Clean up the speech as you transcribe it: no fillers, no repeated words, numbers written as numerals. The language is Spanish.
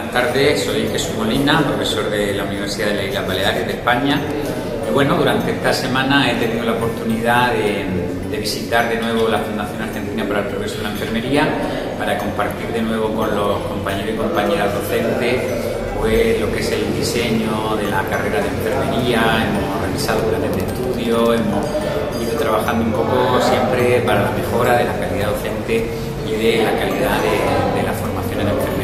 buenas tardes. Soy Jesús Molina, profesor de la Universidad de las Islas Baleares de España. Y bueno, durante esta semana he tenido la oportunidad de visitar de nuevo la Fundación Argentina para el Progreso de la Enfermería para compartir de nuevo con los compañeros y compañeras docentes pues lo que es el diseño de la carrera de enfermería. Hemos realizado planes de estudio, hemos ido trabajando un poco siempre para la mejora de la calidad docente y de la calidad de la formación en enfermería.